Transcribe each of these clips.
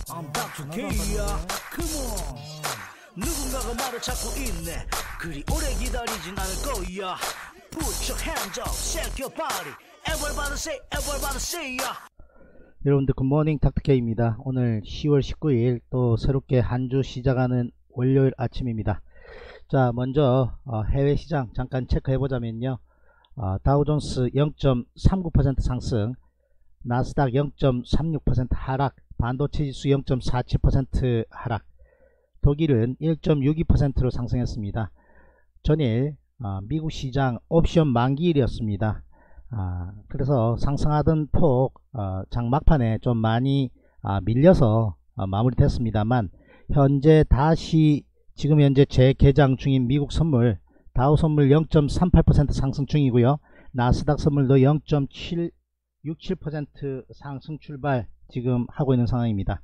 I'm Dr. K야. Come on. 누군가가 말을 찾고 있네. 그리 오래 기다리진 않을 거야. Put your hands up, shake your body. Everybody say, yeah. 여러분들 굿모닝 닥터케이입니다. 오늘 10월 19일 또 새롭게 한 주 시작하는 월요일 아침입니다. 자, 먼저 해외 시장 잠깐 체크해 보자면요. 다우존스 0.39% 상승, 나스닥 0.36% 하락, 반도체 지수 0.47% 하락, 독일은 1.62%로 상승했습니다. 전일 미국 시장 옵션 만기일이었습니다. 그래서 상승하던 폭 장 막판에 좀 많이 밀려서 마무리됐습니다만, 현재 다시 지금 현재 재개장 중인 미국 선물 다우 선물 0.38% 상승 중이고요. 나스닥 선물도 0.67% 상승 출발 지금 하고 있는 상황입니다.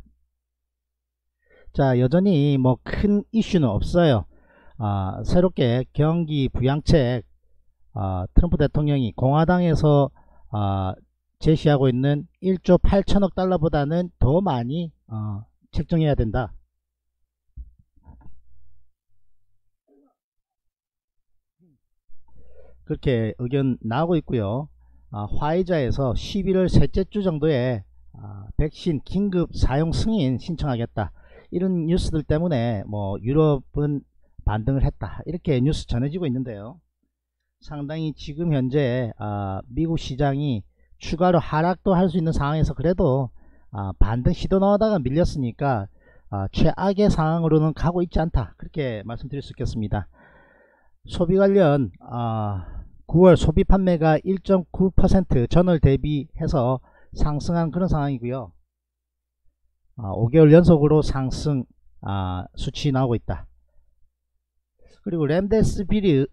자, 여전히 뭐 큰 이슈는 없어요. 새롭게 경기 부양책 트럼프 대통령이 공화당에서 제시하고 있는 1조 8천억 달러보다는 더 많이 책정해야 된다. 그렇게 의견 나오고 있고요. 화이자에서 11월 셋째 주 정도에 백신 긴급 사용 승인 신청하겠다, 이런 뉴스들 때문에 뭐 유럽은 반등을 했다, 이렇게 뉴스 전해지고 있는데요. 상당히 지금 현재 미국 시장이 추가로 하락도 할 수 있는 상황에서 그래도 반등 시도 나오다가 밀렸으니까 최악의 상황으로는 가고 있지 않다, 그렇게 말씀드릴 수 있겠습니다. 소비 관련 9월 소비 판매가 1.9% 전월 대비해서 상승한 그런 상황이고요. 5개월 연속으로 상승 수치 나오고 있다. 그리고 렘데시비르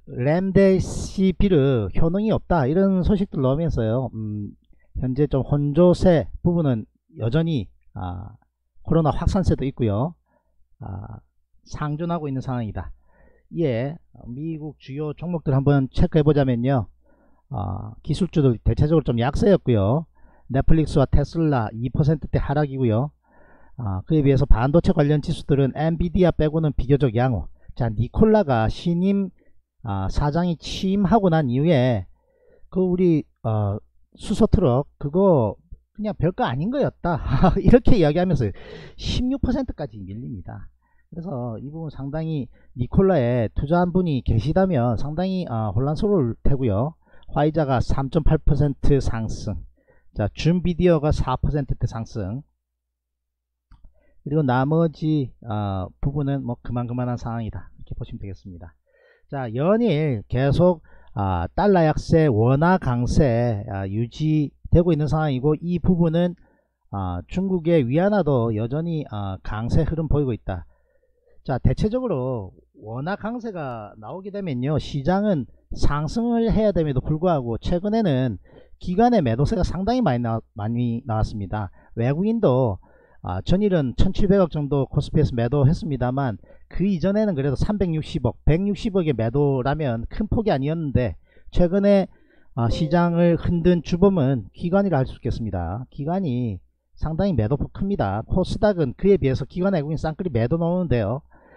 효능이 없다, 이런 소식들 나오면서요. 현재 좀 혼조세 부분은 여전히 코로나 확산세도 있고요. 상존하고 있는 상황이다. 이에 미국 주요 종목들 한번 체크해 보자면요. 기술주들 대체적으로 좀 약세였고요. 넷플릭스와 테슬라 2%대 하락이고요. 그에 비해서 반도체 관련 지수들은 엔비디아 빼고는 비교적 양호. 자, 니콜라가 신임 사장이 취임하고 난 이후에 그 우리 수소트럭 그거 그냥 별거 아닌 거였다 이렇게 이야기하면서 16%까지 밀립니다. 그래서 이 부분 상당히 니콜라에 투자한 분이 계시다면 상당히 혼란스러울 테고요. 화이자가 3.8% 상승, 자, 줌비디어가 4%대 상승, 그리고 나머지 부분은 뭐 그만한 상황이다, 이렇게 보시면 되겠습니다. 자, 연일 계속 달러 약세, 원화 강세 유지되고 있는 상황이고, 이 부분은 중국의 위안화도 여전히 강세 흐름 보이고 있다. 자, 대체적으로 원화 강세가 나오게 되면요, 시장은 상승을 해야 됨에도 불구하고 최근에는 기관의 매도세가 상당히 많이 나왔습니다. 외국인도 전일은 1700억 정도 코스피에서 매도했습니다만, 그 이전에는 그래도 360억 160억의 매도라면 큰 폭이 아니었는데, 최근에 시장을 흔든 주범은 기관이라 할 수 있겠습니다. 기관이 상당히 매도폭 큽니다. 코스닥은 그에 비해서 기관 외국인 쌍끌이 매도 나오는데요.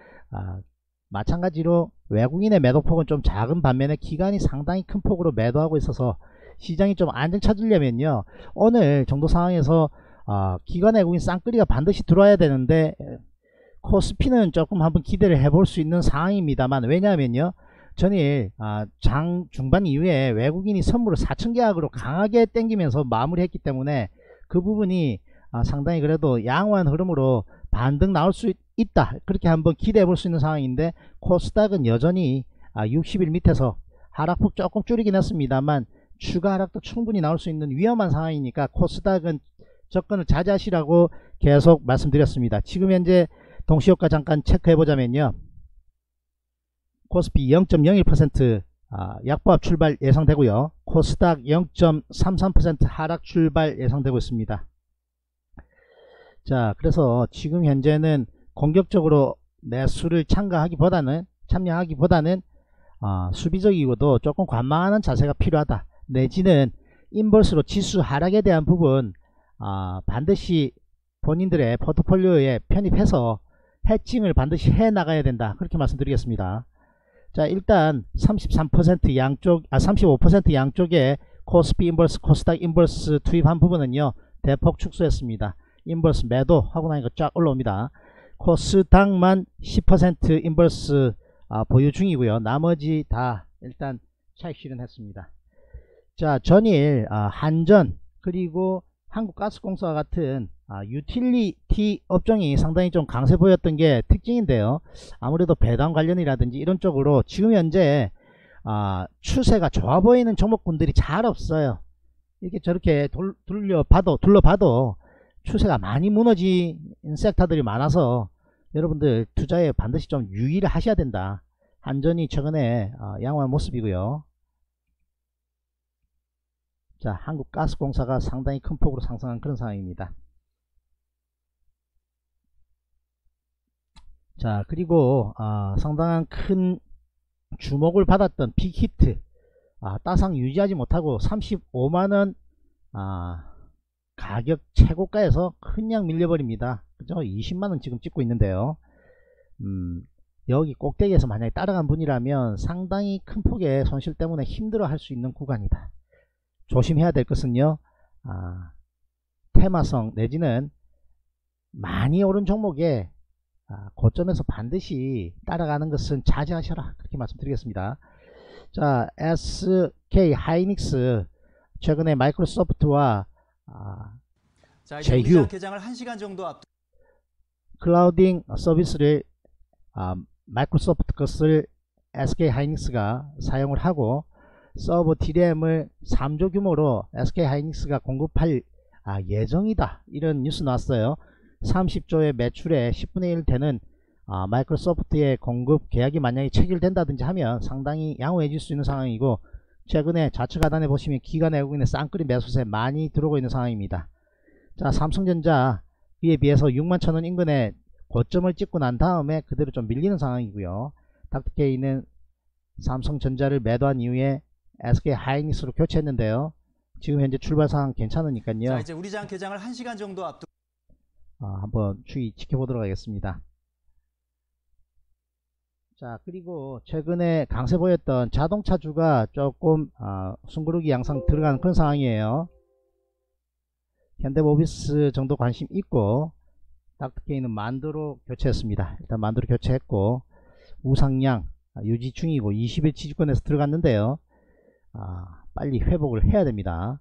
마찬가지로 외국인의 매도폭은 좀 작은 반면에 기관이 상당히 큰 폭으로 매도하고 있어서 시장이 좀 안정 찾으려면요, 오늘 정도 상황에서 기관 외국인 쌍끌이가 반드시 들어와야 되는데, 코스피는 조금 한번 기대를 해볼 수 있는 상황입니다만, 왜냐하면요, 전일 장 중반 이후에 외국인이 선물을 4,000계약으로 강하게 땡기면서 마무리했기 때문에 그 부분이 상당히 그래도 양호한 흐름으로 반등 나올 수 있다, 그렇게 한번 기대해 볼 수 있는 상황인데, 코스닥은 여전히 60일 밑에서 하락폭 조금 줄이긴 했습니다만 추가 하락도 충분히 나올 수 있는 위험한 상황이니까 코스닥은 접근을 자제하시라고 계속 말씀드렸습니다. 지금 현재 동시효과 잠깐 체크해 보자면요, 코스피 0.01% 약보합 출발 예상되고요. 코스닥 0.33% 하락 출발 예상되고 있습니다. 자, 그래서 지금 현재는 공격적으로 매수를 참여하기보다는 수비적이고도 조금 관망하는 자세가 필요하다, 내지는 인버스로 지수 하락에 대한 부분 반드시 본인들의 포트폴리오에 편입해서 해칭을 반드시 해 나가야 된다, 그렇게 말씀드리겠습니다. 자, 일단 33% 양쪽, 35% 양쪽에 코스피 인버스, 코스닥 인버스 투입한 부분은요, 대폭 축소했습니다. 인버스 매도 하고 나니까 쫙 올라옵니다. 코스닥만 10% 인버스 보유 중이고요. 나머지 다 일단 차익 실현했습니다. 자, 전일 한전 그리고 한국가스공사 같은 유틸리티 업종이 상당히 좀 강세 보였던 게 특징인데요. 아무래도 배당 관련이라든지 이런 쪽으로 지금 현재 추세가 좋아 보이는 종목군들이 잘 없어요. 이렇게 저렇게 둘러봐도 추세가 많이 무너진 섹터들이 많아서 여러분들 투자에 반드시 좀 유의를 하셔야 된다. 한전이 최근에 양호한 모습이고요. 자, 한국가스공사가 상당히 큰 폭으로 상승한 그런 상황입니다. 자, 그리고 상당한 큰 주목을 받았던 빅히트 따상 유지하지 못하고 35만원 가격 최고가에서 그냥 밀려버립니다. 그죠? 20만원 지금 찍고 있는데요. 여기 꼭대기에서 만약에 따라간 분이라면 상당히 큰 폭의 손실 때문에 힘들어 할 수 있는 구간이다. 조심해야 될 것은요, 테마성 내지는 많이 오른 종목에 고점에서 반드시 따라가는 것은 자제하셔라, 그렇게 말씀드리겠습니다. 자, SK 하이닉스 최근에 마이크로소프트와 자, 이제 제휴 개장을 1시간 정도 앞 클라우딩 서비스를 마이크로소프트 것을 SK 하이닉스가 사용을 하고 서버 DRAM을 3조 규모로 SK 하이닉스가 공급할 예정이다, 이런 뉴스 나왔어요. 30조의 매출의 10분의 1 되는 마이크로소프트의 공급 계약이 만약에 체결된다든지 하면 상당히 양호해질 수 있는 상황이고, 최근에 좌측 하단에 보시면 기관 외국인의 쌍끌이 매수세 많이 들어오고 있는 상황입니다. 자, 삼성전자 이에 비해서 61,000원 인근의 고점을 찍고 난 다음에 그대로 좀 밀리는 상황이고요. 닥터케이는 삼성전자를 매도한 이후에 SK 하이닉스로 교체했는데요. 지금 현재 출발 상황 괜찮으니까요. 자, 이제 우리장 개장을 1시간 정도 앞두고 한번 추이 지켜보도록 하겠습니다. 자, 그리고 최근에 강세 보였던 자동차주가 조금 숨구르기 양상 들어가는 그런 상황이에요. 현대모비스 정도 관심 있고, 닥터케이는 만두로 교체했습니다. 일단 만두로 교체했고, 우상향 유지 중이고 20일 지지권에서 들어갔는데요. 빨리 회복을 해야 됩니다.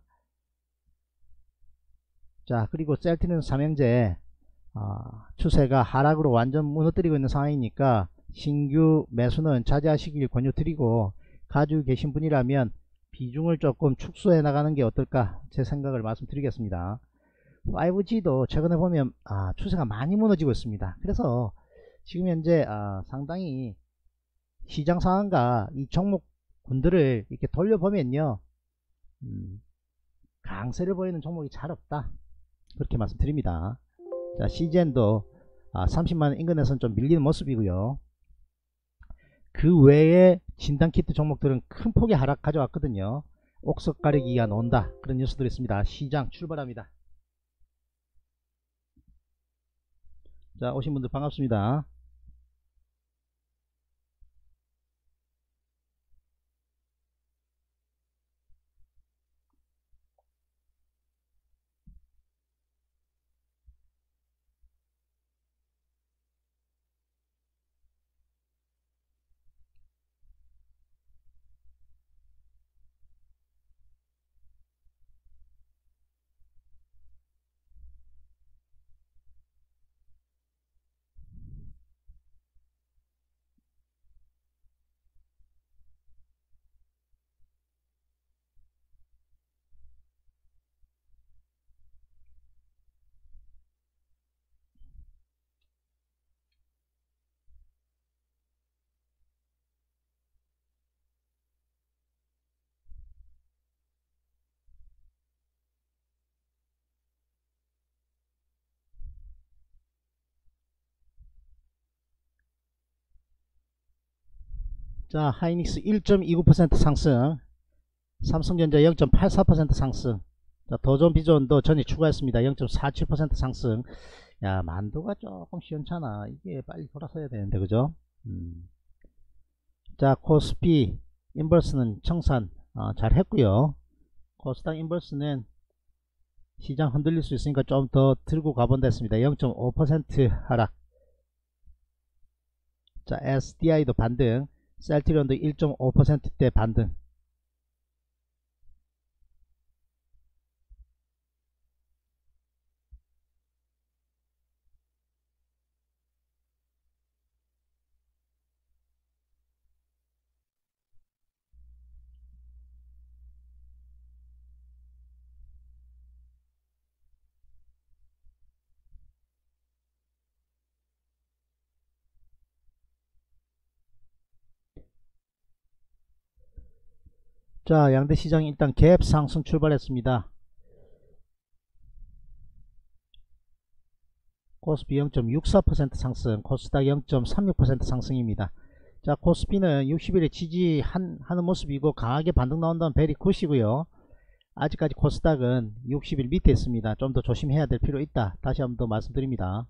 자, 그리고 셀트리온 삼형제 추세가 하락으로 완전 무너뜨리고 있는 상황이니까 신규 매수는 자제하시길 권유드리고, 가지고 계신 분이라면 비중을 조금 축소해 나가는 게 어떨까, 제 생각을 말씀드리겠습니다. 5G도 최근에 보면 추세가 많이 무너지고 있습니다. 그래서 지금 현재 상당히 시장 상황과 이 종목군들을 이렇게 돌려보면요, 강세를 보이는 종목이 잘 없다, 그렇게 말씀드립니다. 자, CGN도 30만원 인근에서는 좀 밀리는 모습이고요. 그 외에 진단키트 종목들은 큰 폭의 하락 가져왔거든요. 옥석 가리기가 나온다, 그런 뉴스들이 있습니다. 시장 출발합니다. 자, 오신 분들 반갑습니다. 자, 하이닉스 1.29% 상승, 삼성전자 0.84% 상승, 자, 더존 비존도 전일 추가했습니다. 0.47% 상승. 야, 만두가 조금 시원찮아. 이게 빨리 돌아서야 되는데, 그죠? 자, 코스피 인버스는 청산 잘 했고요. 코스닥 인버스는 시장 흔들릴 수 있으니까 좀 더 들고 가본다 했습니다. 0.5% 하락. 자, SDI도 반등, 셀트리온도 1.5%대 반등. 자, 양대 시장이 일단 갭 상승 출발했습니다. 코스피 0.64% 상승, 코스닥 0.36% 상승입니다. 자, 코스피는 60일에 지지하는 모습이고 강하게 반등 나온다면 베리 굿이고요. 아직까지 코스닥은 60일 밑에 있습니다. 좀 더 조심해야 될 필요 있다. 다시 한번 더 말씀드립니다.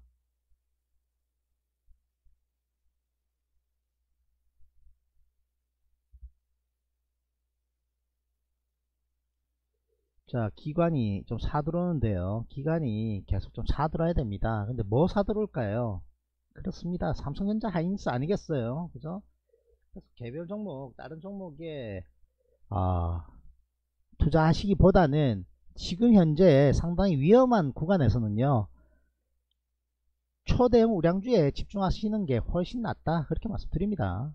자, 기관이 좀 사들어오는데요. 기관이 계속 좀 사들어야 됩니다. 근데 뭐 사들어올까요? 그렇습니다. 삼성전자 하이닉스 아니겠어요? 그죠? 그래서 개별 종목, 다른 종목에 투자하시기보다는 지금 현재 상당히 위험한 구간에서는요, 초대형 우량주에 집중하시는 게 훨씬 낫다. 그렇게 말씀드립니다.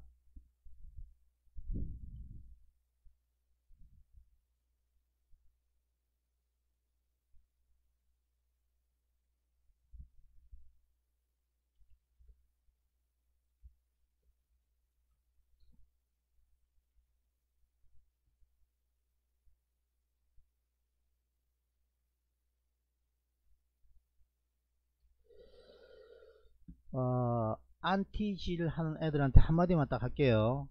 안티질 하는 애들한테 한마디만 딱 할게요.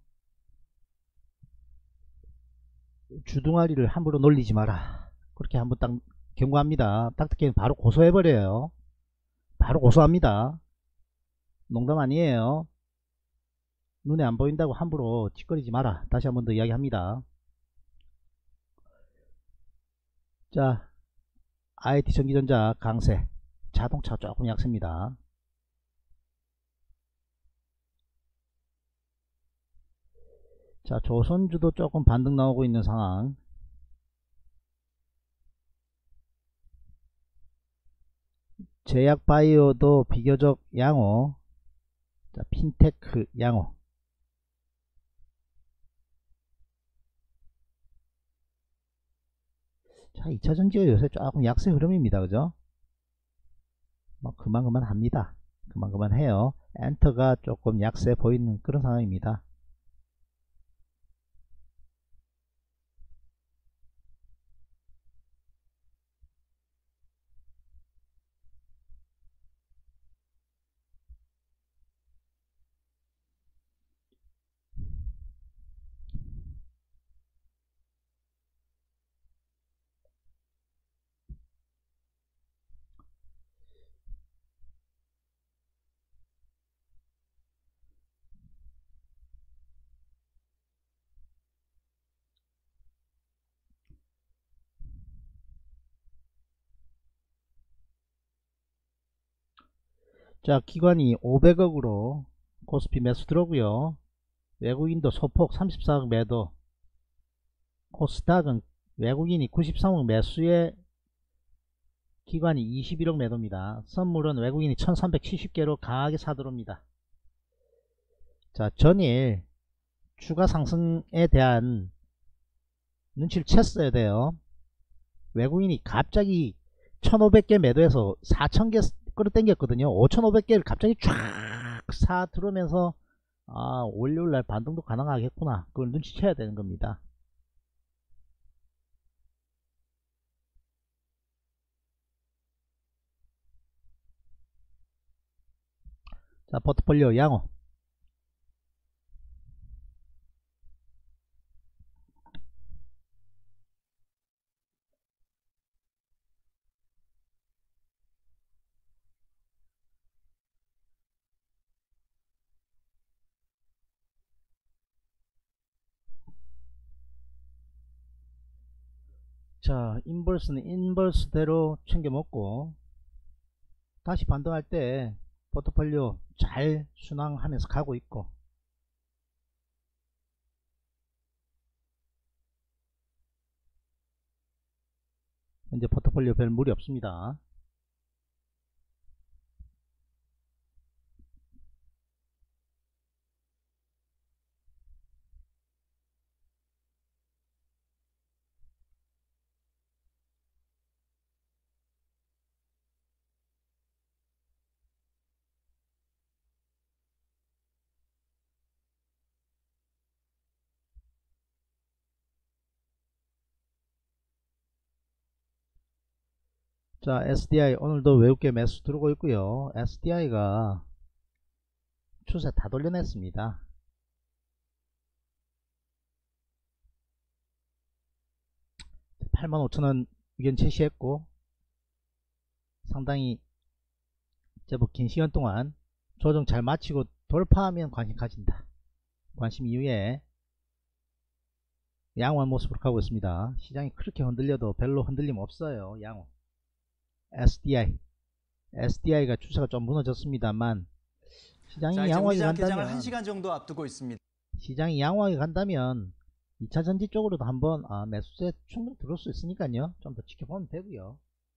주둥아리를 함부로 놀리지 마라. 그렇게 한번 딱 경고합니다. 닥터케는 바로 고소해버려요. 바로 고소합니다. 농담 아니에요. 눈에 안 보인다고 함부로 찌꺼리지 마라. 다시 한번 더 이야기합니다. 자, IT 전기전자 강세, 자동차 조금 약세입니다. 자, 조선주도 조금 반등 나오고 있는 상황. 제약바이오도 비교적 양호. 자, 핀테크 양호. 자, 2차전지가 요새 조금 약세 흐름입니다. 그죠? 뭐 그만 합니다. 그만 해요. 엔터가 조금 약세 보이는 그런 상황입니다. 자, 기관이 500억으로 코스피 매수 들어오고요. 외국인도 소폭 34억 매도. 코스닥은 외국인이 93억 매수에 기관이 21억 매도입니다. 선물은 외국인이 1370개로 강하게 사들어옵니다. 자, 전일 추가 상승에 대한 눈치를 챘어야 돼요. 외국인이 갑자기 1500개 매도해서 4000개 끌어당겼거든요. 5500개를 갑자기 쫙 사 들어오면서 월요일날 반등도 가능하겠구나. 그걸 눈치채야 되는 겁니다. 자, 포트폴리오 양호. 자, 인버스는 인버스대로 챙겨 먹고 다시 반등할 때 포트폴리오 잘 순항하면서 가고 있고, 현재 포트폴리오 별 무리 없습니다. 자, SDI 오늘도 외국계 매수 들어오고 있고요. SDI가 추세 다 돌려냈습니다. $85,000원 의견 제시했고, 상당히 제법 긴 시간 동안 조정 잘 마치고 돌파하면 관심 가진다. 관심 이후에 양호한 모습으로 가고 있습니다. 시장이 그렇게 흔들려도 별로 흔들림 없어요. 양호. SDI가 추세가 좀 무너졌습니다만, 시장이 자, 이제 양호하게 우리 개장을 간다면 1시간 정도 앞두고 있습니다. 시장이 양호하게 간다면 2차전지 쪽으로도 한번 매수세 충분히 들어올 수 있으니까요. 좀 더 지켜보면 되고요.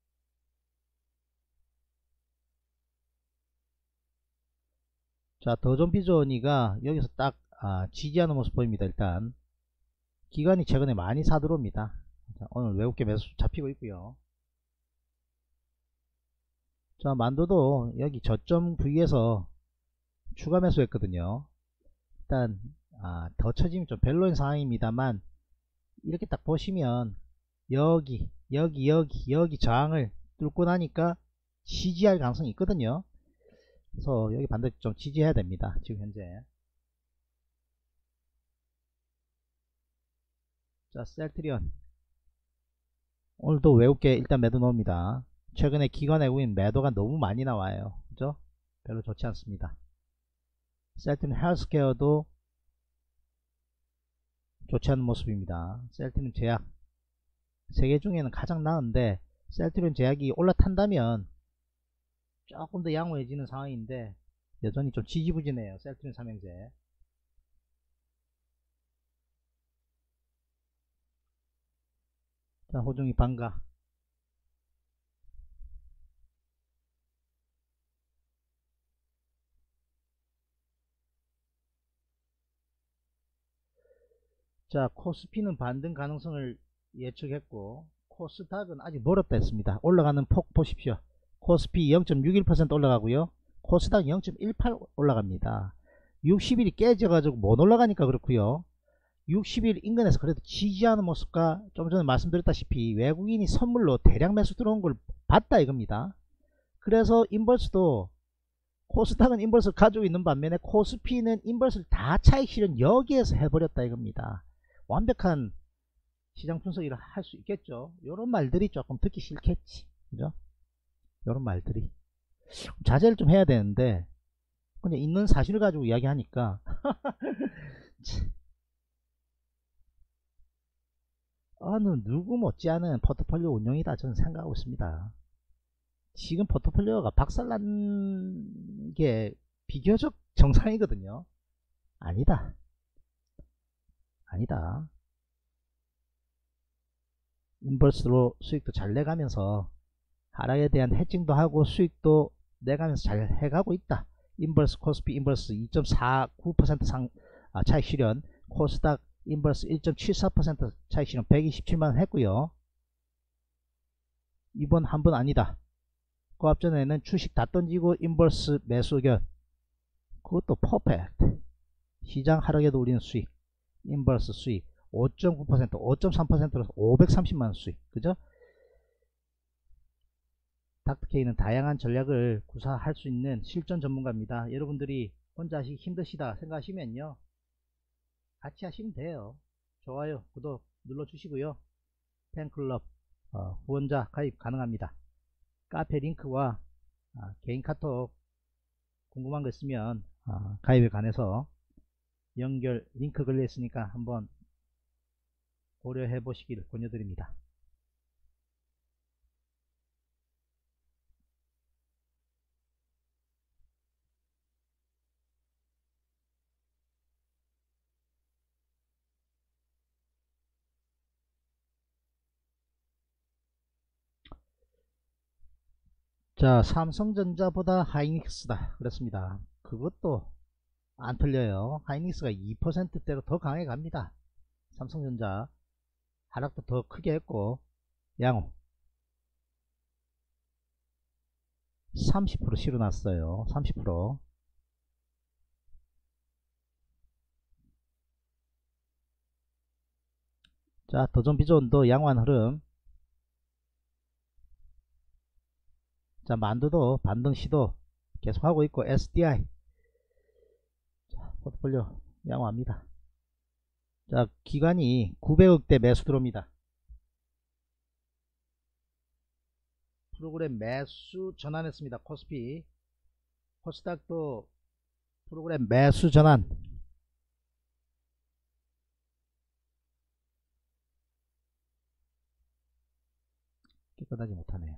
자, 더존비존이가 여기서 딱 지지하는 모습 보입니다. 일단 기관이 최근에 많이 사들어옵니다. 자, 오늘 외국계 매수 잡히고 있고요. 자, 만도도 여기 저점 부위에서 추가 매수했거든요. 일단 더 처짐이 좀 별로인 상황입니다만, 이렇게 딱 보시면 여기 저항을 뚫고 나니까 지지할 가능성이 있거든요. 그래서 여기 반드시 좀 지지해야 됩니다. 지금 현재. 자, 셀트리온 오늘도 외국계 일단 매도 넣습니다. 최근에 기관 외국인 매도가 너무 많이 나와요. 그죠? 별로 좋지 않습니다. 셀트리온 헬스케어도 좋지 않은 모습입니다. 셀트리온 제약, 세 개 중에는 가장 나은데 셀트리온 제약이 올라탄다면 조금 더 양호해지는 상황인데 여전히 좀 지지부진해요. 셀트리온 삼형제. 자, 호중이 반가. 자, 코스피는 반등 가능성을 예측했고, 코스닥은 아직 멀었다 했습니다. 올라가는 폭 보십시오. 코스피 0.61% 올라가고요. 코스닥 0.18 올라갑니다. 60일이 깨져가지고 못 올라가니까 그렇고요. 60일 인근에서 그래도 지지하는 모습과 좀 전에 말씀드렸다시피 외국인이 선물로 대량 매수 들어온 걸 봤다 이겁니다. 그래서 인버스도, 코스닥은 인버스를 가지고 있는 반면에 코스피는 인버스를 다 차익 실현 여기에서 해버렸다 이겁니다. 완벽한 시장 분석이라 할 수 있겠죠. 요런 말들이 조금 듣기 싫겠지. 그죠? 요런 말들이 자제를 좀 해야 되는데 그냥 있는 사실을 가지고 이야기하니까 어느 누구 못지않은 포트폴리오 운영이다 저는 생각하고 있습니다. 지금 포트폴리오가 박살난 게 비교적 정상이거든요. 아니다. 인버스로 수익도 잘 내가면서 하락에 대한 해칭도 하고 수익도 내가면서 잘 해가고 있다. 인버스 코스피 인버스 2.49% 차익 실현, 코스닥 인버스 1.74% 차익 실현 127만원 했고요. 이번 한 번 아니다. 그 앞전에는 주식 다 던지고 인버스 매수 의견, 그것도 퍼펙트. 시장 하락에도 우리는 수익, 인버스 수익 5.9%, 5.3%로 530만원 수익. 그죠? 닥터케이는 다양한 전략을 구사할 수 있는 실전 전문가입니다. 여러분들이 혼자 하시기 힘드시다 생각하시면요, 같이 하시면 돼요. 좋아요, 구독 눌러주시고요. 팬클럽 후원자 가입 가능합니다. 카페 링크와 개인 카톡 궁금한 거 있으면 가입에 관해서 연결 링크 걸려 있으니까 한번 고려해 보시기를 권유드립니다. 자, 삼성전자보다 하이닉스다 그렇습니다. 그것도 안 틀려요. 하이닉스가 2%대로 더 강해 갑니다. 삼성전자 하락도 더 크게 했고, 양호 30% 실어놨어요. 30%. 자, 더존비존도 양호한 흐름. 자, 만두도 반등 시도 계속하고 있고, SDI 자, 포트폴리오 양호합니다. 자, 기관이 900억대 매수 들어옵니다. 프로그램 매수 전환했습니다. 코스피, 코스닥도 프로그램 매수 전환. 깨끗하지 못하네요.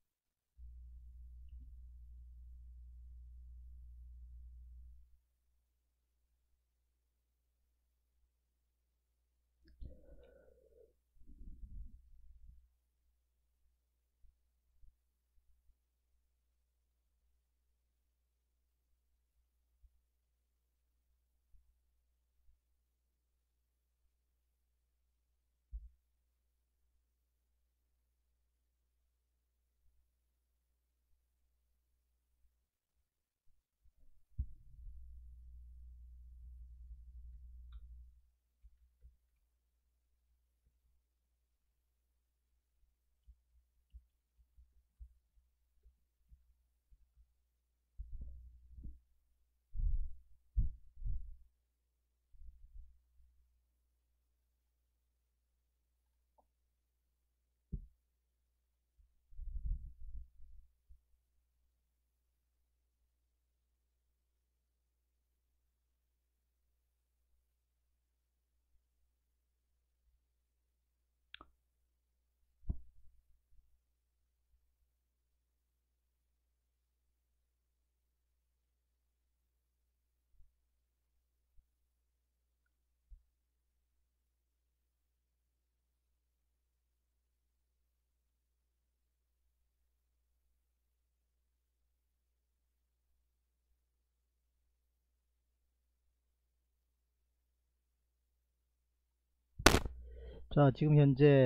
자, 지금 현재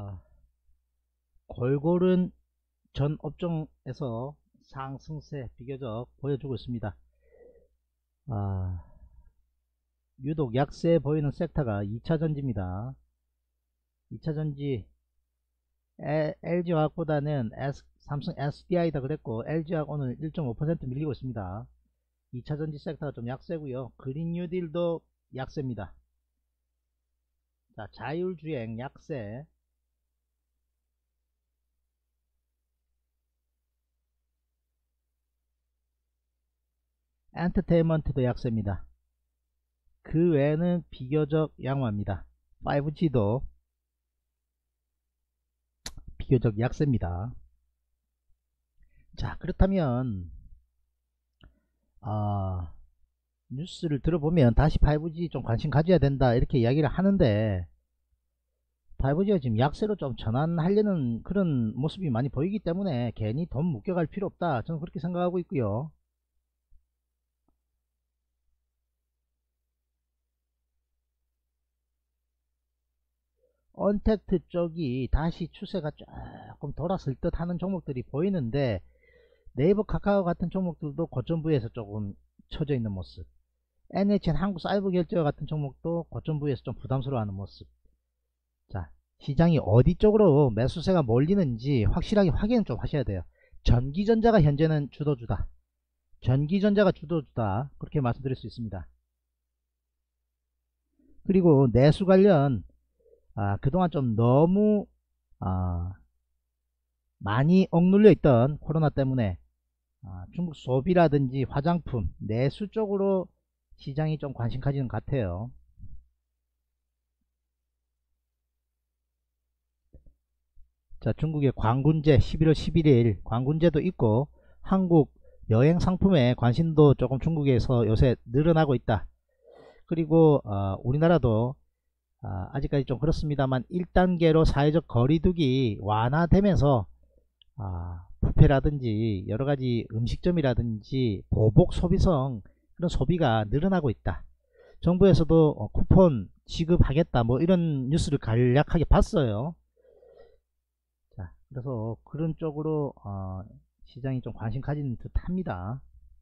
골고른 전 업종에서 상승세 비교적 보여주고 있습니다. 유독 약세 보이는 섹터가 2차전지입니다. 2차전지 LG화학보다는 삼성 SDI다 그랬고, LG화학 오늘 1.5% 밀리고 있습니다. 2차전지 섹터가 좀 약세고요. 그린 뉴딜도 약세입니다. 자, 자율주행 약세. 엔터테인먼트도 약세입니다. 그 외에는 비교적 양호합니다. 5G도 비교적 약세입니다. 자, 그렇다면 뉴스를 들어보면 다시 5G 좀 관심 가져야 된다 이렇게 이야기를 하는데, 5G가 지금 약세로 좀 전환하려는 그런 모습이 많이 보이기 때문에 괜히 돈 묶여갈 필요 없다, 저는 그렇게 생각하고 있고요. 언택트 쪽이 다시 추세가 조금 돌았을 듯 하는 종목들이 보이는데, 네이버 카카오 같은 종목들도 고점 부위에서 조금 처져 있는 모습, NHN 한국사이버결제와 같은 종목도 고점 부위에서 좀 부담스러워하는 모습. 자, 시장이 어디 쪽으로 매수세가 몰리는지 확실하게 확인을 좀 하셔야 돼요. 전기전자가 현재는 주도주다, 전기전자가 주도주다, 그렇게 말씀드릴 수 있습니다. 그리고 내수 관련 그동안 좀 너무 많이 억눌려 있던 코로나 때문에 중국 소비라든지 화장품 내수 쪽으로 시장이 좀 관심 가지는 것 같아요. 자, 중국의 광군제 11월 11일 광군제도 있고, 한국 여행 상품에 관심도 조금 중국에서 요새 늘어나고 있다. 그리고 우리나라도 아직까지 좀 그렇습니다만 1단계로 사회적 거리두기 완화되면서 뷔페라든지 여러가지 음식점이라든지 보복 소비성 그런 소비가 늘어나고 있다. 정부에서도 쿠폰 지급하겠다 뭐 이런 뉴스를 간략하게 봤어요. 자, 그래서 그런 쪽으로 시장이 좀 관심 가지는 듯 합니다.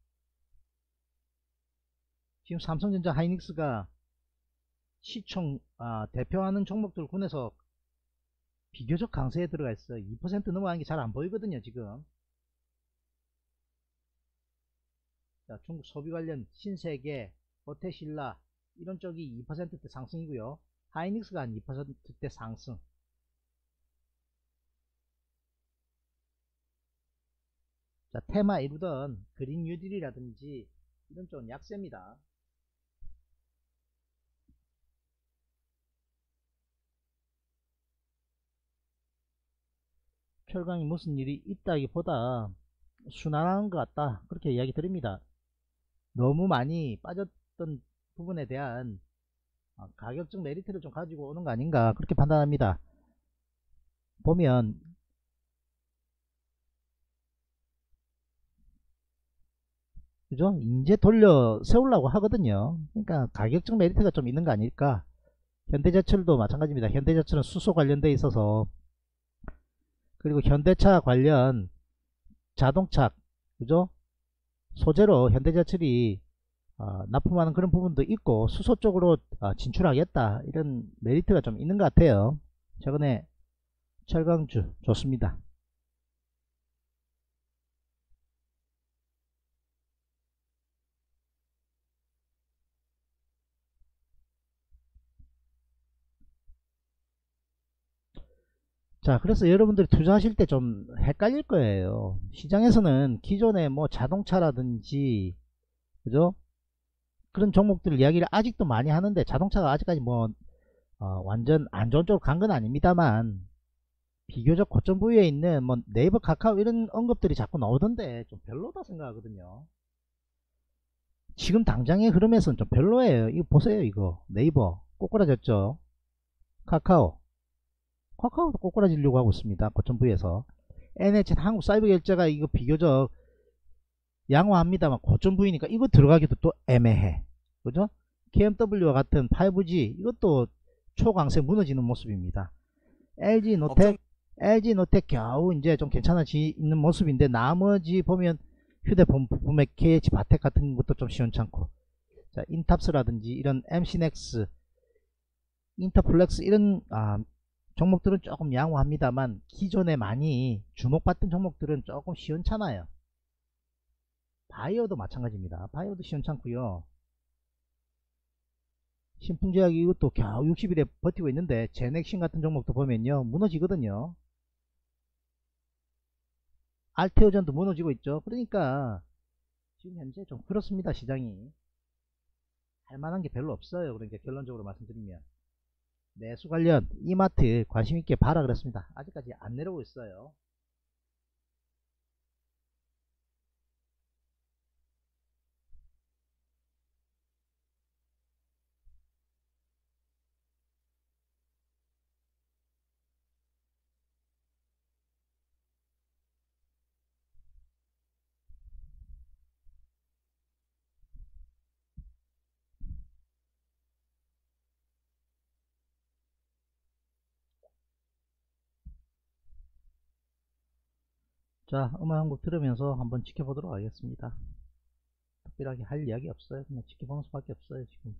지금 삼성전자 하이닉스가 시총 대표하는 종목들 군에서 비교적 강세에 들어가 있어요. 2% 넘어가는 게 잘 안 보이거든요 지금. 자, 중국 소비 관련 신세계, 버테신라 이런 쪽이 2%대 상승이고요. 하이닉스가 한 2%대 상승. 자, 테마 이루던 그린 뉴딜이라든지 이런 쪽은 약세입니다. 철강이 무슨 일이 있다기보다 순환하는 것 같다 그렇게 이야기 드립니다. 너무 많이 빠졌던 부분에 대한 가격적 메리트를 좀 가지고 오는 거 아닌가 그렇게 판단합니다. 보면 그죠? 이제 돌려 세우려고 하거든요. 그러니까 가격적 메리트가 좀 있는 거 아닐까. 현대제철도 마찬가지입니다. 현대제철은 수소 관련돼 있어서, 그리고 현대차 관련 자동차 그죠? 소재로 현대제철이 납품하는 그런 부분도 있고 수소 쪽으로 진출하겠다 이런 메리트가 좀 있는 것 같아요. 최근에 철강주 좋습니다. 자, 그래서 여러분들이 투자하실 때 좀 헷갈릴 거예요. 시장에서는 기존의 뭐 자동차라든지 그죠? 그런 종목들 이야기를 아직도 많이 하는데 자동차가 아직까지 뭐 완전 안 좋은 쪽으로 간 건 아닙니다만 비교적 고점 부위에 있는 뭐 네이버, 카카오 이런 언급들이 자꾸 나오던데 좀 별로다 생각하거든요. 지금 당장의 흐름에서는 좀 별로예요. 이거 보세요. 이거 네이버 꼬꾸라졌죠. 카카오도 꼬꾸라지려고 하고 있습니다. 고점 부위에서. NH 한국사이버결제가 이거 비교적 양호합니다만 고점 부위니까 이거 들어가기도 또 애매해. 그죠? KMW와 같은 5G 이것도 초강세 무너지는 모습입니다. LG노텍 겨우 이제 좀 괜찮아지는 모습인데 나머지 보면 휴대폰 부품의 KH 바텍 같은 것도 좀 시원찮고, 자, 인탑스라든지 이런 MC넥스, 인터플렉스 이런 종목들은 조금 양호합니다만 기존에 많이 주목받던 종목들은 조금 시원찮아요. 바이오도 마찬가지입니다. 바이오도 시원찮고요. 신풍제약이 이것도 겨우 60일에 버티고 있는데 제넥신 같은 종목도 보면요 무너지거든요. 알테오전도 무너지고 있죠. 그러니까 지금 현재 좀 그렇습니다. 시장이 할만한 게 별로 없어요. 그러니까 결론적으로 말씀드리면 내수 관련 이마트 관심있게 봐라 그랬습니다. 아직까지 안 내려오고 있어요. 자, 음악 한 곡 들으면서 한번 지켜보도록 하겠습니다. 특별하게 할 이야기 없어요. 그냥 지켜보는 수밖에 없어요 지금.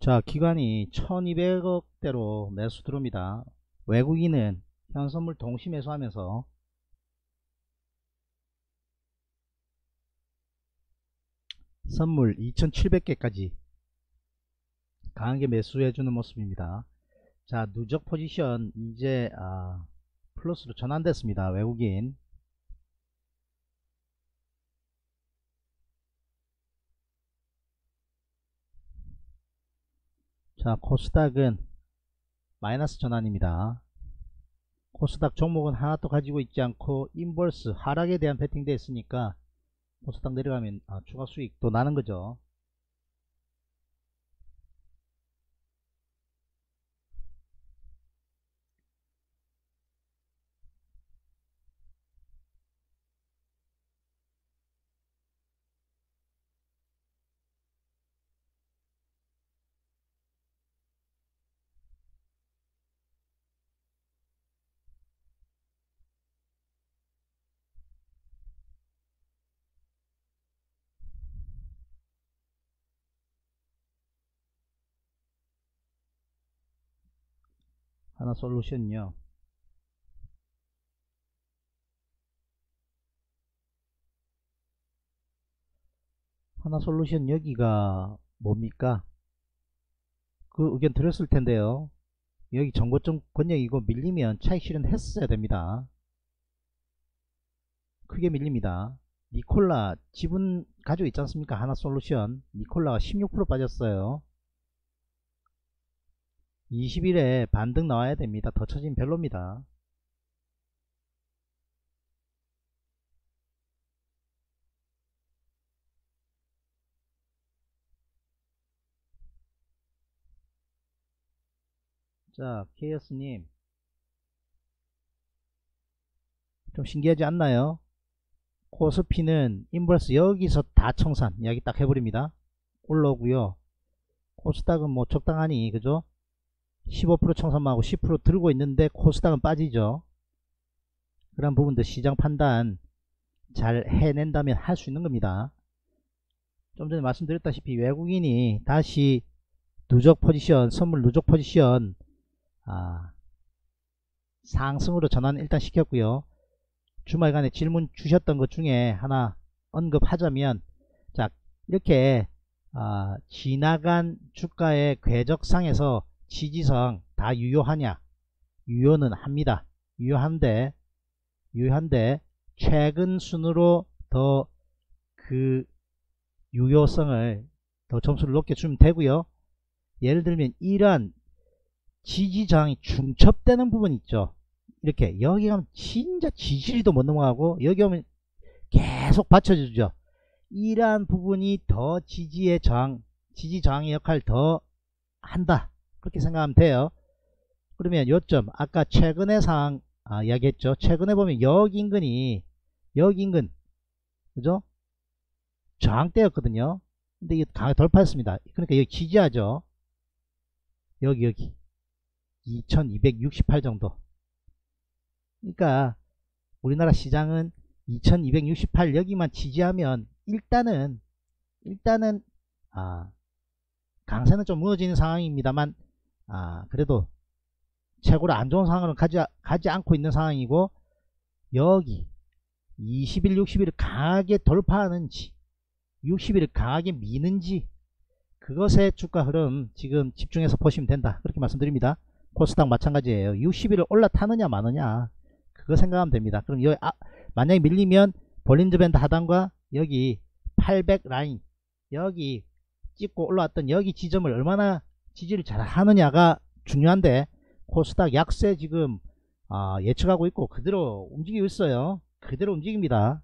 자, 기관이 1200억대로 매수 들어옵니다. 외국인은 현선물 동시 매수하면서 선물 2700개까지 강하게 매수해주는 모습입니다. 자, 누적 포지션 이제 플러스로 전환됐습니다. 외국인. 자, 코스닥은 마이너스 전환입니다. 코스닥 종목은 하나도 가지고 있지 않고 인버스 하락에 대한 베팅되어 있으니까 코스닥 내려가면 추가 수익도 나는 거죠. 하나솔루션요. 하나솔루션 여기가 뭡니까? 그 의견 드렸을 텐데요. 여기 정고점 권역이고 밀리면 차익 실현했어야 됩니다. 크게 밀립니다. 니콜라 지분 가지고 있지 않습니까? 하나솔루션 니콜라가 16% 빠졌어요. 20일에 반등 나와야 됩니다. 더 처지면 별로입니다. 자, 케이어스님 좀 신기하지 않나요? 코스피는 인버스 여기서 다 청산 이야기 딱 해버립니다. 올라오고요. 코스닥은 뭐 적당하니 그죠? 15% 청산만 하고 10% 들고 있는데 코스닥은 빠지죠. 그런 부분도 시장 판단 잘 해낸다면 할 수 있는 겁니다. 좀 전에 말씀드렸다시피 외국인이 다시 누적 포지션, 선물 누적 포지션 상승으로 전환 일단 시켰고요. 주말간에 질문 주셨던 것 중에 하나 언급하자면, 자, 이렇게 지나간 주가의 궤적상에서 지지선 다 유효하냐? 유효는 합니다. 유효한데 최근 순으로 더 그 유효성을 더 점수를 높게 주면 되고요. 예를 들면 이러한 지지저항이 중첩되는 부분 있죠. 이렇게 여기 가면 진짜 지지리도 못 넘어가고 여기 오면 계속 받쳐주죠. 이러한 부분이 더 지지 저항의 역할을 더 한다, 그렇게 생각하면 돼요. 그러면 요점 아까 최근의 상황 이야기했죠. 최근에 보면 여기 인근 그죠? 저항대였거든요. 근데 이게 강하게 돌파했습니다. 그러니까 여기 지지하죠. 여기 2268 정도. 그러니까 우리나라 시장은 2268 여기만 지지하면 일단은 강세는 좀 무너지는 상황입니다만 그래도 최고로 안 좋은 상황은 가지 않고 있는 상황이고, 여기 20일 60일을 강하게 돌파하는지 60일을 강하게 미는지 그것의 주가 흐름 지금 집중해서 보시면 된다, 그렇게 말씀드립니다. 코스닥 마찬가지예요. 60일을 올라타느냐 마느냐 그거 생각하면 됩니다. 그럼 여기 만약에 밀리면 볼린저 밴드 하단과 여기 800 라인 여기 찍고 올라왔던 여기 지점을 얼마나 지지를 잘 하느냐가 중요한데, 코스닥 약세 지금 예측하고 있고 그대로 움직이고 있어요. 그대로 움직입니다.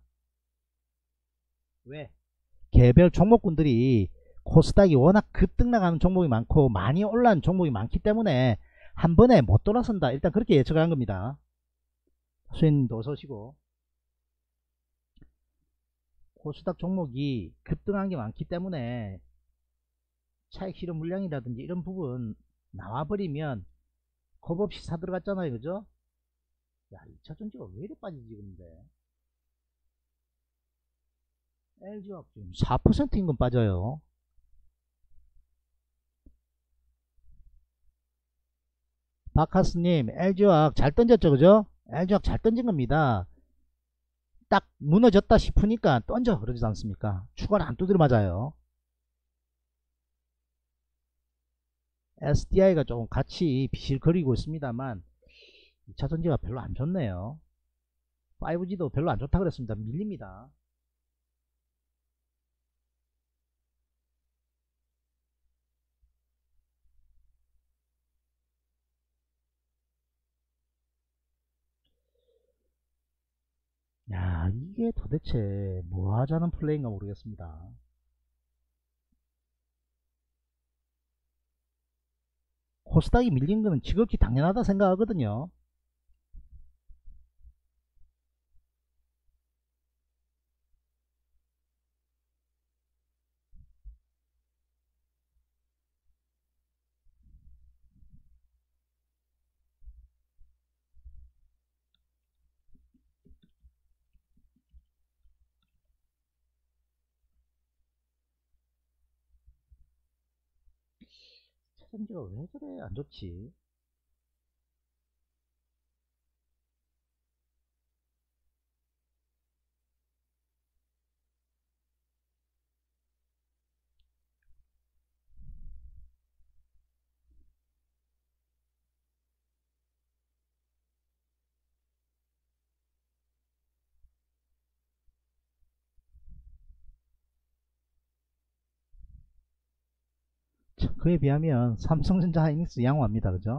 왜? 개별 종목군들이 코스닥이 워낙 급등 나가는 종목이 많고 많이 올라온 종목이 많기 때문에 한 번에 못 돌아선다, 일단 그렇게 예측을 한 겁니다. 수인님도 어서오시고. 코스닥 종목이 급등한 게 많기 때문에 차익 실현 물량이라든지 이런 부분 나와버리면 겁 없이 사 들어갔잖아요, 그죠? 야, 2차전지가 왜 이렇게 빠지지 근데? LG화학 지금 4% 인근 빠져요. 바카스님, LG화학 잘 던졌죠, 그죠? LG화학 잘 던진 겁니다. 딱 무너졌다 싶으니까 던져 그러지 않습니까? 추가를 안 두드려 맞아요. SDI가 조금 같이 비실거리고 있습니다만 2차 전지가 별로 안 좋네요. 5G도 별로 안 좋다 그랬습니다. 밀립니다. 야, 이게 도대체 뭐 하자는 플레이인가 모르겠습니다. 코스닥이 밀린 거는 지극히 당연하다 생각하거든요. 차전지가 왜 그래 안 좋지? 그에 비하면 삼성전자 하이닉스 양호합니다. 그죠?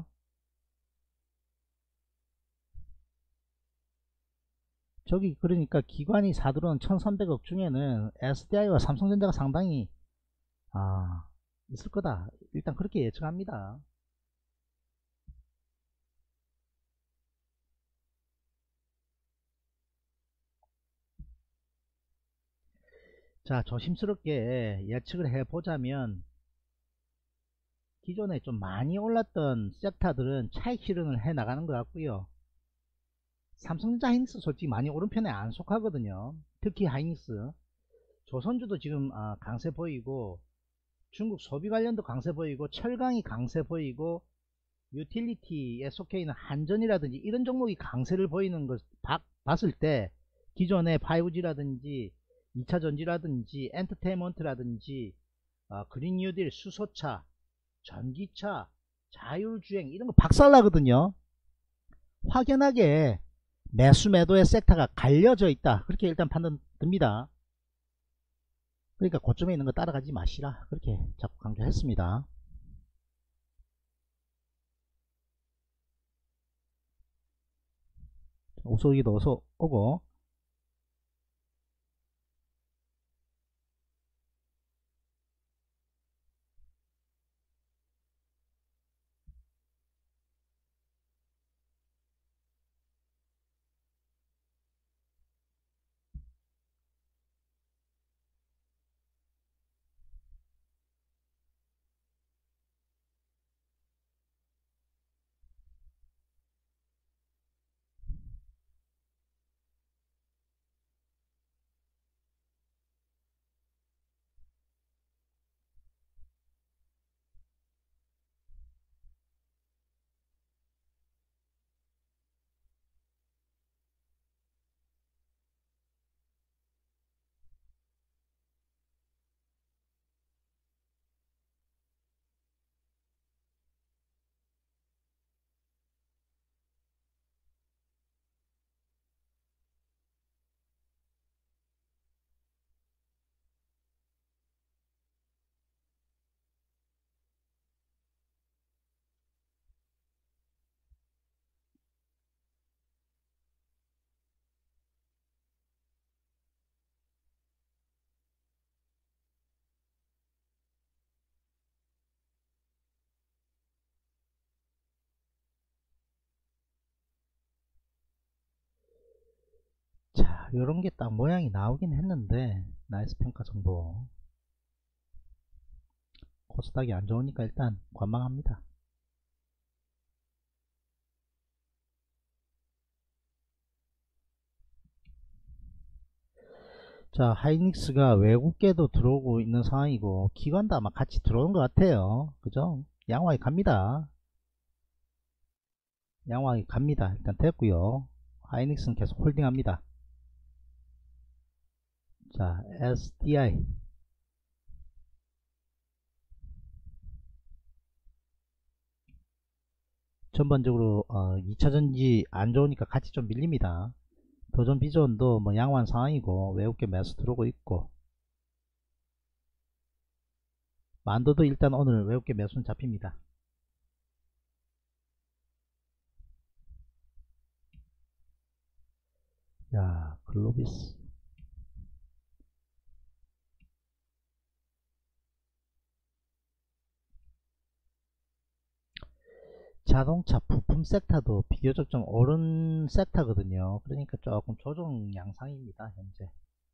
저기 그러니까 기관이 사들어온 1300억 중에는 SDI와 삼성전자가 상당히 있을 거다. 일단 그렇게 예측합니다. 자, 조심스럽게 예측을 해보자면 기존에 좀 많이 올랐던 섹터들은 차익 실현을 해 나가는 것 같고요. 삼성전자 하이닉스 솔직히 많이 오른 편에 안 속하거든요. 특히 하이닉스. 조선주도 지금 강세 보이고, 중국 소비 관련도 강세 보이고, 철강이 강세 보이고, 유틸리티에 속해 있는 한전이라든지 이런 종목이 강세를 보이는 것 봤을 때 기존의 5G라든지 2차전지라든지 엔터테인먼트라든지 그린 뉴딜, 수소차, 전기차, 자율주행 이런 거 박살나거든요. 확연하게 매수 매도의 섹터가 갈려져 있다. 그렇게 일단 판단 듭니다. 그러니까 고점에 있는 거 따라가지 마시라. 그렇게 자꾸 강조했습니다. 오쏘기도 어서 오고. 자, 요런게 딱 모양이 나오긴 했는데 나이스 평가 정보. 코스닥이 안 좋으니까 일단 관망합니다. 자, 하이닉스가 외국계도 들어오고 있는 상황이고 기관도 아마 같이 들어오는 것 같아요. 그죠? 양호하게 갑니다. 양호하게 갑니다. 일단 됐고요. 하이닉스는 계속 홀딩합니다. 자, SDI 전반적으로 2차전지 안 좋으니까 같이 좀 밀립니다. 도전 비전도 뭐 양호한 상황이고 외국계 매수 들어오고 있고, 만도도 일단 오늘 외국계 매수는 잡힙니다. 야, 글로비스 자동차 부품 섹터도 비교적 좀 오른 섹터거든요. 그러니까 조금 조정 양상입니다, 현재.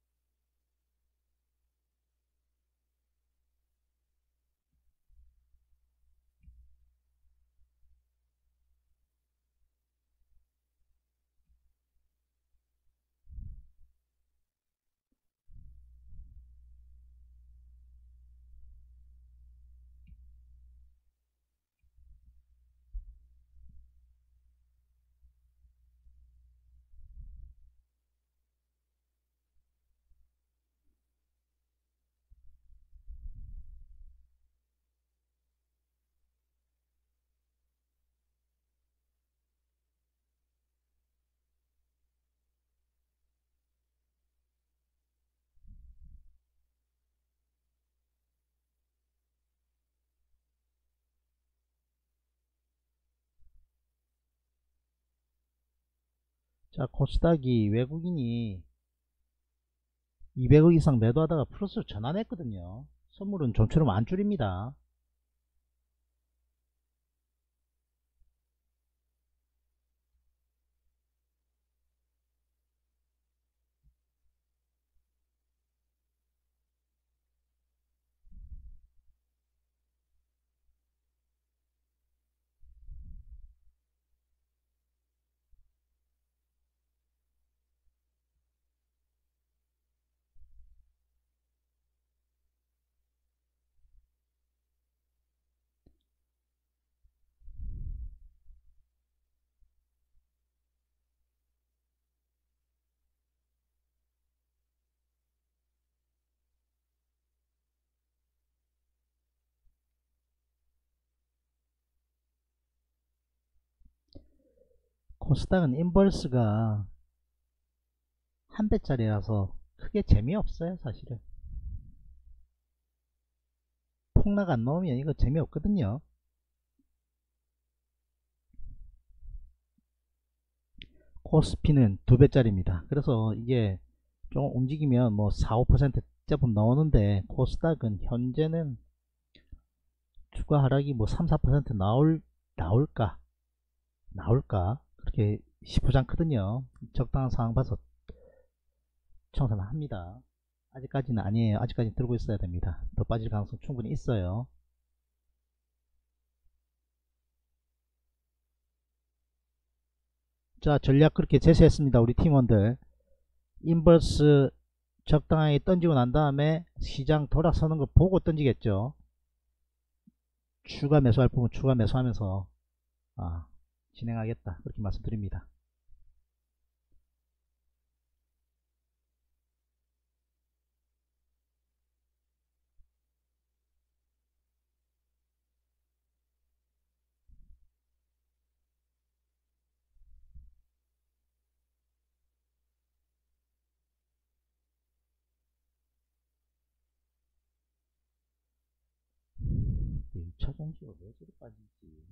자, 코스닥이 외국인이 200억 이상 매도하다가 플러스로 전환했거든요. 선물은 좀처럼 안 줄입니다. 코스닥은 인버스가 한 배짜리라서 크게 재미없어요, 사실은. 폭락 안 나오면 이거 재미없거든요. 코스피는 두 배짜리입니다. 그래서 이게 좀 움직이면 뭐 4, 5% 제법 나오는데, 코스닥은 현재는 주가 하락이 뭐 3, 4% 나올까 그렇게 시포장 크거든요. 적당한 상황 봐서 청산을 합니다. 아직까지는 아니에요. 아직까지 들고 있어야 됩니다. 더 빠질 가능성 충분히 있어요. 자, 전략 그렇게 제시했습니다. 우리 팀원들. 인버스 적당하게 던지고 난 다음에 시장 돌아서는 거 보고 던지겠죠. 추가 매수할 부분 추가 매수하면서 진행하겠다, 그렇게 말씀드립니다. 네, 2차 전지가 왜 저리 빠지지?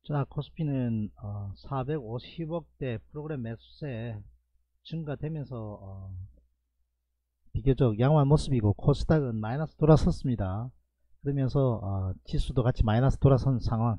자, 코스피는 450억대 프로그램 매수세 증가되면서 비교적 양호한 모습이고, 코스닥은 마이너스 돌아섰습니다. 그러면서 지수도 같이 마이너스 돌아선 상황.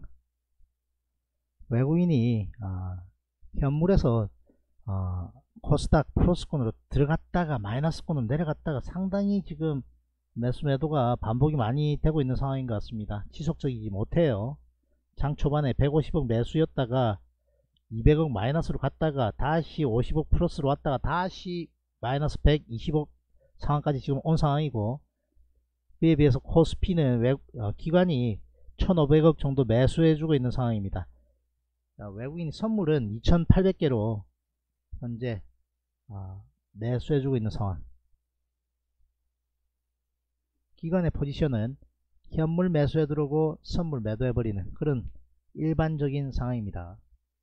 외국인이 현물에서 코스닥 플러스권으로 들어갔다가 마이너스권으로 내려갔다가 상당히 지금 매수 매도가 반복이 많이 되고 있는 상황인 것 같습니다. 지속적이지 못해요. 장 초반에 150억 매수였다가 200억 마이너스로 갔다가 다시 50억 플러스로 왔다가 다시 마이너스 120억 상황까지 지금 온 상황이고, 그에 비해서 코스피는 기관이 1500억 정도 매수해주고 있는 상황입니다. 자, 외국인 선물은 2800개로 현재 매수해주고 있는 상황. 기관의 포지션은 현물 매수해 들어오고 선물 매도해버리는 그런 일반적인 상황입니다.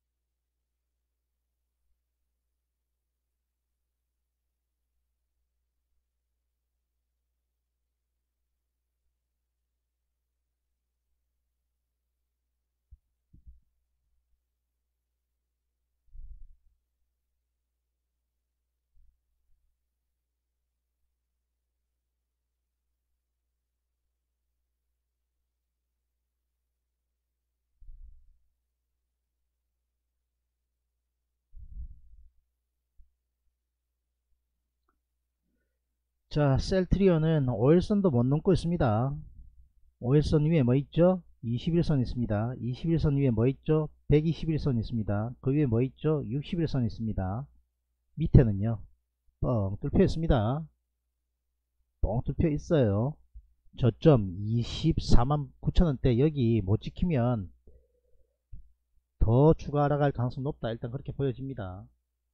자, 셀트리온은 5일선도 못 넘고 있습니다. 5일선 위에 뭐 있죠? 21선 있습니다. 21선 위에 뭐 있죠? 121선 있습니다. 그 위에 뭐 있죠? 61선 있습니다. 밑에는요, 뻥 뚫혀 있습니다. 뻥 뚫혀 있어요. 저점 24만 9천원대 여기 못 지키면 더 추가 하락할 가능성이 높다. 일단 그렇게 보여집니다.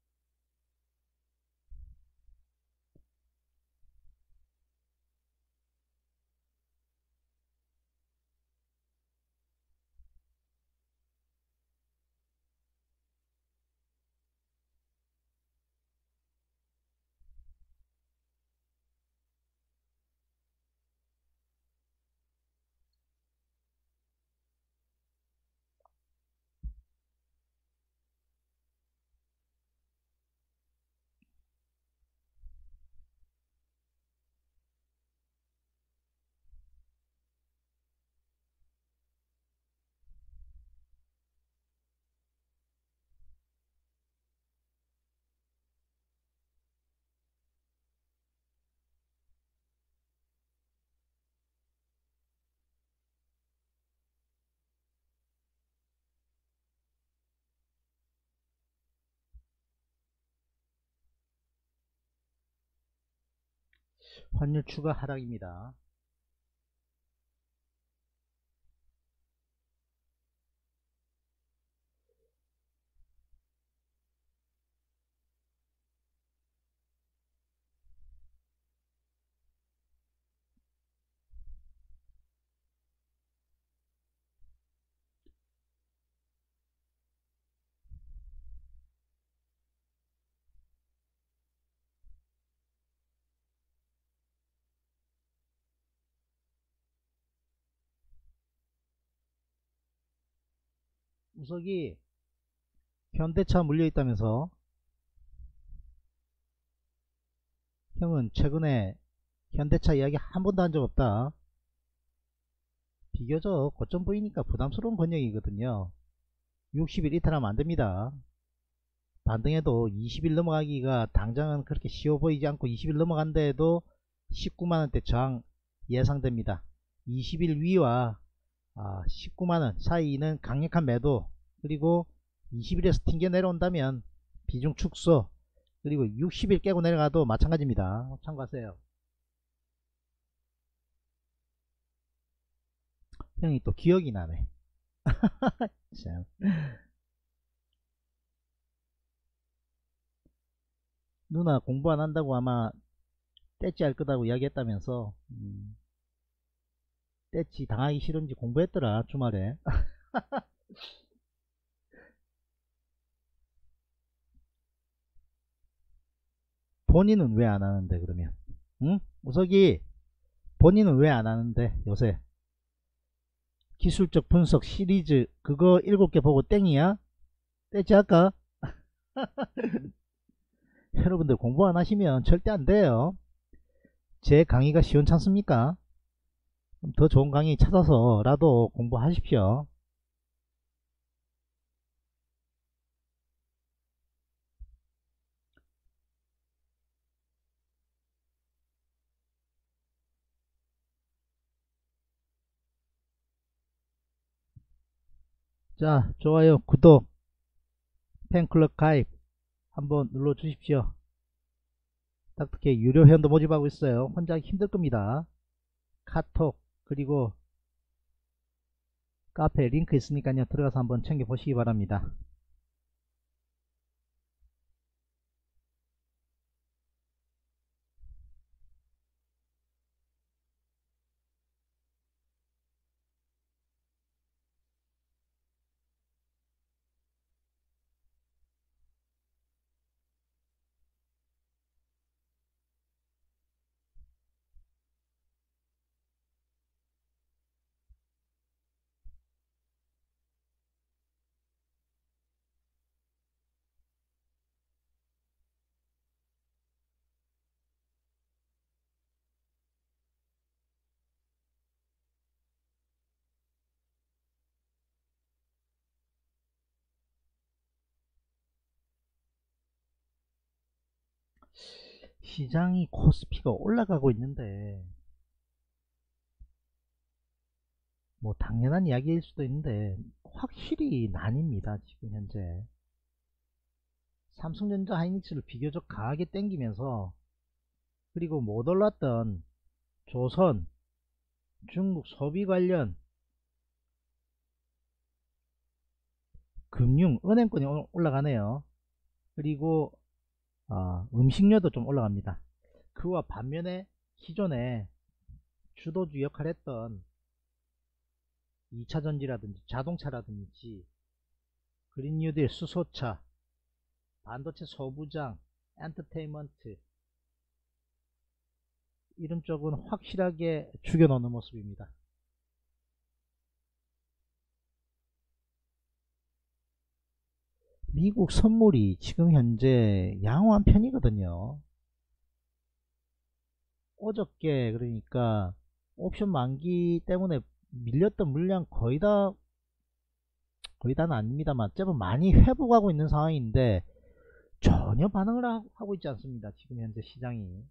환율 추가 하락입니다. 우석이 현대차 물려있다면서? 형은 최근에 현대차 이야기 한 번도 한 적 없다. 비교적 고점 보이니까 부담스러운 권역이거든요. 60일 이탈하면 안됩니다. 반등해도 20일 넘어가기가 당장은 그렇게 쉬워 보이지 않고 20일 넘어간다 해도 19만원대 저항 예상됩니다. 20일 위와 19만원 사이는 강력한 매도, 그리고 20일에서 튕겨 내려온다면 비중 축소, 그리고 60일 깨고 내려가도 마찬가지입니다. 참고하세요. 형이 또 기억이 나네. 참. 누나 공부 안 한다고 아마 떼찌 할 거다고 이야기했다면서. 떼찌 당하기 싫은지 공부했더라 주말에. 본인은 왜 안 하는데 그러면? 응? 우석이 본인은 왜 안 하는데 요새? 기술적 분석 시리즈 그거 7개 보고 땡이야? 떼지 할까? 여러분들 공부 안 하시면 절대 안 돼요. 제 강의가 시원찮습니까? 더 좋은 강의 찾아서라도 공부하십시오. 자, 좋아요, 구독, 팬클럽 가입 한번 눌러 주십시오. 딱딱히 유료 회원도 모집하고 있어요. 혼자 하기 힘들 겁니다. 카톡 그리고 카페 링크 있으니까요. 들어가서 한번 챙겨 보시기 바랍니다. 시장이 코스피가 올라가고 있는데 뭐 당연한 이야기일 수도 있는데 확실히 난입니다. 지금 현재 삼성전자 하이닉스를 비교적 강하게 땡기면서 그리고 못 올랐던 조선, 중국 소비 관련 금융, 은행권이 올라가네요. 그리고 음식료도 좀 올라갑니다. 그와 반면에 기존에 주도주 역할을 했던 2차전지라든지 자동차라든지 그린뉴딜, 수소차, 반도체 소부장, 엔터테인먼트 이런 쪽은 확실하게 죽여놓는 모습입니다. 미국 선물이 지금 현재 양호한 편이거든요. 어저께 그러니까 옵션 만기 때문에 밀렸던 물량 거의 다는 아닙니다만 제법 많이 회복하고 있는 상황인데 전혀 반응을 하고 있지 않습니다. 지금 현재 시장이.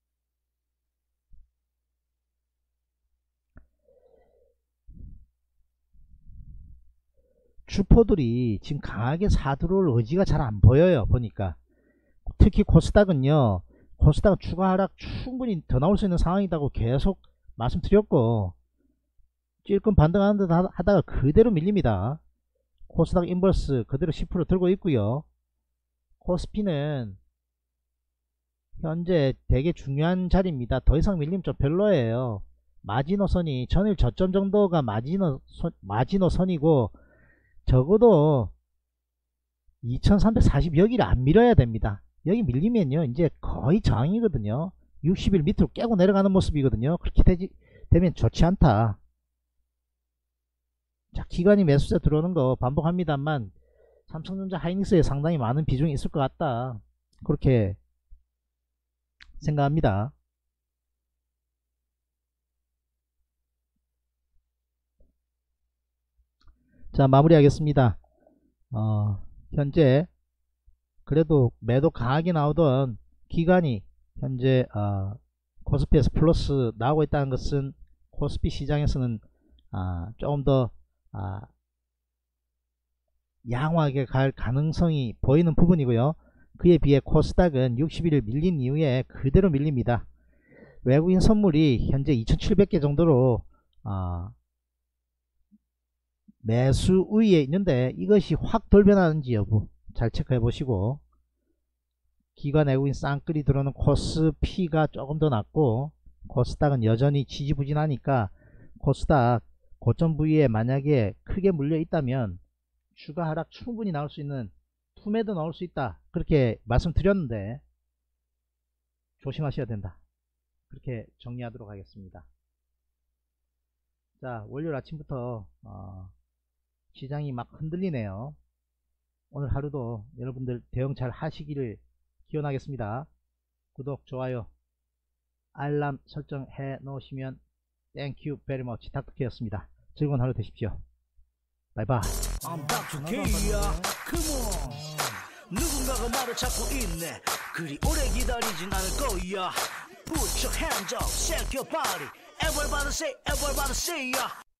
주포들이 지금 강하게 사들어올 의지가 잘 안 보여요. 보니까 특히 코스닥은요. 코스닥은 추가 하락 충분히 더 나올 수 있는 상황이라고 계속 말씀드렸고 찔끔 반등하는 듯 하다가 그대로 밀립니다. 코스닥 인버스 그대로 10% 들고 있고요. 코스피는 현재 되게 중요한 자리입니다. 더 이상 밀리면 좀 별로예요. 마지노선이 전일 저점 정도가 마지노선이고 적어도 2340 여기를 안 밀어야 됩니다. 여기 밀리면요 이제 거의 저항이거든요. 60일 밑으로 깨고 내려가는 모습이거든요. 그렇게 되면 좋지 않다. 자, 기관이 매수세 들어오는 거 반복합니다만 삼성전자 하이닉스에 상당히 많은 비중이 있을 것 같다. 그렇게 생각합니다. 자, 마무리하겠습니다. 현재 그래도 매도 강하게 나오던 기관이 현재 코스피에서 플러스 나오고 있다는 것은 코스피 시장에서는 조금 더 양호하게 갈 가능성이 보이는 부분이고요. 그에 비해 코스닥은 60일 밀린 이후에 그대로 밀립니다. 외국인 선물이 현재 2700개 정도로 매수 우위에 있는데 이것이 확 돌변하는지 여부 잘 체크해 보시고 기관 외국인 쌍끌이 들어오는 코스피가 조금 더 낮고 코스닥은 여전히 지지부진하니까 코스닥 고점 부위에 만약에 크게 물려 있다면 추가 하락 충분히 나올 수 있는 투매도 나올 수 있다. 그렇게 말씀드렸는데 조심하셔야 된다. 그렇게 정리하도록 하겠습니다. 자, 월요일 아침부터 시장이 막 흔들리네요. 오늘 하루도 여러분들 대응 잘 하시기를 기원하겠습니다. 구독, 좋아요, 알람 설정해 놓으시면 Thank you very much. 닥터케였습니다. 즐거운 하루 되십시오. 바이바이. I'm Dr. K야. Come on. 누군가가 말을 찾고 있네. 그리 오래 기다리진 않을 거야. Put your hands up, shake your body. Everybody say, everybody say, yeah.